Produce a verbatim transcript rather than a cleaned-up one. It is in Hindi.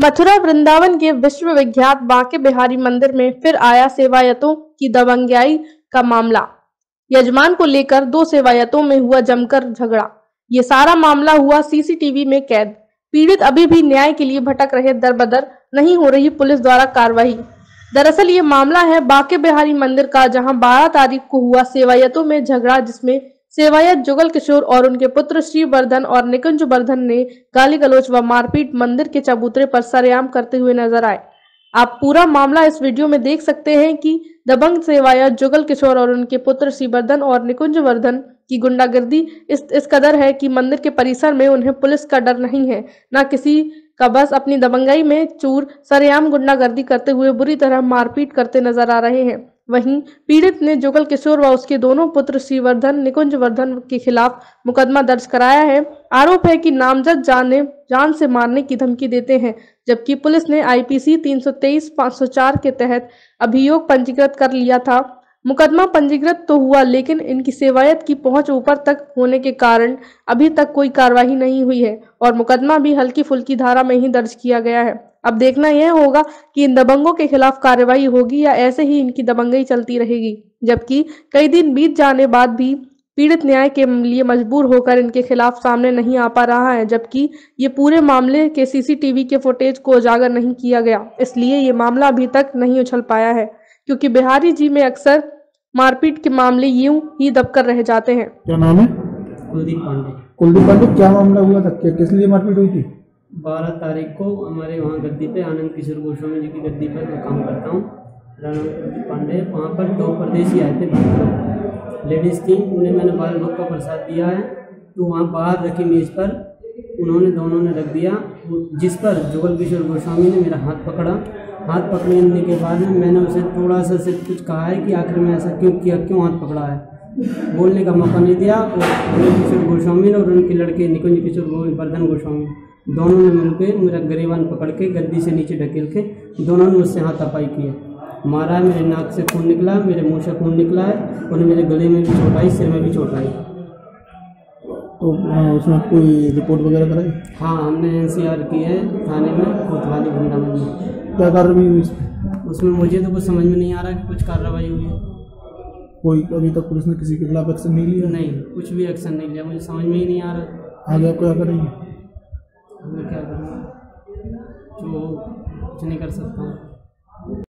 मथुरा वृंदावन के विश्व विख्यात बांके बिहारी मंदिर में फिर आया सेवायतों की दबंगाई का मामला। यजमान को लेकर दो सेवायतों में हुआ जमकर झगड़ा। ये सारा मामला हुआ सीसीटीवी में कैद। पीड़ित अभी भी न्याय के लिए भटक रहे, दरबदर नहीं हो रही पुलिस द्वारा कार्रवाई। दरअसल ये मामला है बांके बिहारी मंदिर का, जहां बारह तारीख को हुआ सेवायतों में झगड़ा, जिसमें सेवायत जुगल किशोर और उनके पुत्र श्रीवर्धन और निकुंज वर्धन ने गाली गलौज व मारपीट मंदिर के चबूतरे पर सरेआम करते हुए नजर आए। आप पूरा मामला इस वीडियो में देख सकते हैं कि दबंग सेवायत जुगल किशोर और उनके पुत्र श्रीवर्धन और निकुंज वर्धन की गुंडागर्दी इस इस कदर है कि मंदिर के परिसर में उन्हें पुलिस का डर नहीं है, न किसी का। बस अपनी दबंगाई में चूर सरेआम गुंडागर्दी करते हुए बुरी तरह मारपीट करते नजर आ रहे हैं। वहीं पीड़ित ने जुगल किशोर व उसके दोनों पुत्र श्रीवर्धन निकुंज वर्धन के खिलाफ मुकदमा दर्ज कराया है। आरोप है कि नामजद जाने जान से मारने की धमकी देते हैं, जबकि पुलिस ने आईपीसी तीन सौ तेईस पाँच सौ चार के तहत अभियोग पंजीकृत कर लिया था। मुकदमा पंजीकृत तो हुआ, लेकिन इनकी सेवायत की पहुंच ऊपर तक होने के कारण अभी तक कोई कार्रवाई नहीं हुई है और मुकदमा भी हल्की फुल्की धारा में ही दर्ज किया गया है। अब देखना यह होगा कि इन दबंगों के खिलाफ कार्रवाई होगी या ऐसे ही इनकी दबंगई चलती रहेगी। जबकि कई दिन बीत जाने बाद भी पीड़ित न्याय के लिए मजबूर होकर इनके खिलाफ सामने नहीं आ पा रहा है, जबकि ये पूरे मामले के सीसीटीवी के फुटेज को उजागर नहीं किया गया, इसलिए ये मामला अभी तक नहीं उछल पाया है, क्योंकि बिहारी जी में अक्सर मारपीट के मामले यूं ही दबकर रह जाते हैं। क्या नाम है? कुलदीप पांडे। कुलदीप पांडे, क्या मामला हुआ था? क्या किस लिए मारपीट हुई थी? बारह तारीख को हमारे वहाँ गद्दी पे आनंद किशोर गोस्वामी जी की गद्दी पर मैं काम करता हूँ, राणा कुलदीप पांडे। वहाँ पर दो परदेसी आए थे, लेडीज़ थी, उन्हें मैंने बाल भोग का प्रसाद दिया है, तो वहाँ बाहर रखी मेज़ पर उन्होंने दोनों ने रख दिया, जिस पर जुगल किशोर गोस्वामी ने मेरा हाथ पकड़ा। हाथ पकड़ने के बाद में मैंने उसे थोड़ा सा से कुछ कहा है कि आखिर में ऐसा क्यों किया, क्यों हाथ पकड़ा है। बोलने का मौका नहीं दिया। और जुगल किशोर गोस्वामी और उनके लड़के निकुंज किशोर वर्धन गोस्वामी दोनों ने मिलकर मेरा गरेबान पकड़ के गद्दी से नीचे ढकेल के दोनों ने मुझसे हाथापाई की है। मारा है, मेरे नाक से खून निकला, मेरे मुंह से खून निकला है, उन्हें मेरे गले में भी चोट आई, सिर में भी चोट आई। तो उसमें कोई रिपोर्ट वगैरह कराई? हाँ, हमने एनसीआर की है थाने में, कोतवाली वृंदावन में। क्या कार्रवाई हुई उसमें? मुझे तो कुछ समझ में नहीं आ रहा कि कुछ कार्रवाई हुई है। कोई अभी तक पुलिस ने किसी के खिलाफ एक्शन नहीं लिया? नहीं, कुछ भी एक्शन नहीं लिया, मुझे समझ में ही नहीं आ रहा। आगे आप क्या करेंगे? मैं क्या करूँगा, जो कुछ नहीं कर सकता हूँ।